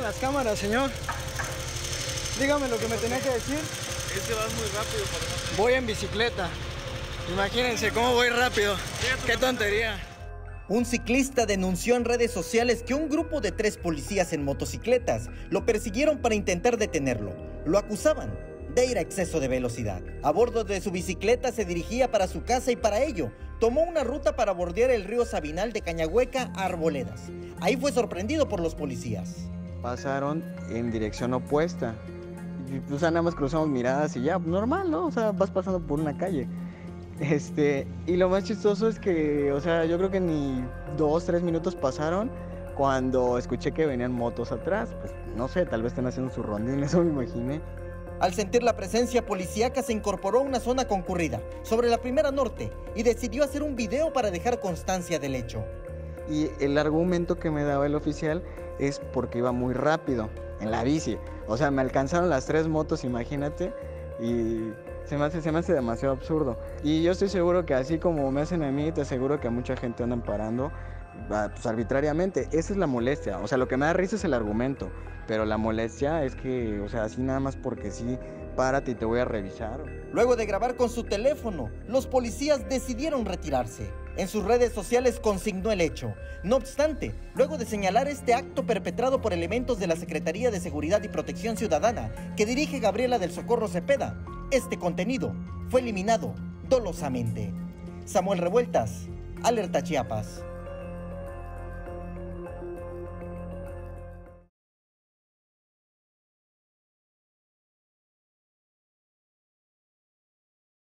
las cámaras, señor. Dígame lo que me tenía que decir. Es que vas muy rápido, padre. Voy en bicicleta. Imagínense cómo voy rápido. Qué tontería. Un ciclista denunció en redes sociales que un grupo de 3 policías en motocicletas lo persiguieron para intentar detenerlo. Lo acusaban de ir a exceso de velocidad. A bordo de su bicicleta se dirigía para su casa y para ello tomó una ruta para bordear el río Sabinal de Cañahueca a Arboledas. Ahí fue sorprendido por los policías. Pasaron en dirección opuesta. Y pues nada más cruzamos miradas y ya, normal, ¿no? O sea, vas pasando por una calle. Y lo más chistoso es que, o sea, yo creo que ni 2, 3 minutos pasaron cuando escuché que venían motos atrás. Pues no sé, tal vez están haciendo su rondín, eso me imaginé. Al sentir la presencia policíaca se incorporó a una zona concurrida, sobre la Primera Norte, y decidió hacer un video para dejar constancia del hecho. Y el argumento que me daba el oficial es porque iba muy rápido en la bici. O sea, me alcanzaron las 3 motos, imagínate, y se me hace demasiado absurdo. Y yo estoy seguro que así como me hacen a mí, te aseguro que a mucha gente andan parando pues arbitrariamente. Esa es la molestia. O sea, lo que me da risa es el argumento, pero la molestia es que, o sea, así nada más porque sí, párate y te voy a revisar. Luego de grabar con su teléfono, los policías decidieron retirarse. En sus redes sociales consignó el hecho. No obstante, luego de señalar este acto perpetrado por elementos de la Secretaría de Seguridad y Protección Ciudadana que dirige Gabriela del Socorro Cepeda, este contenido fue eliminado dolosamente. Samuel Revueltas, Alerta Chiapas.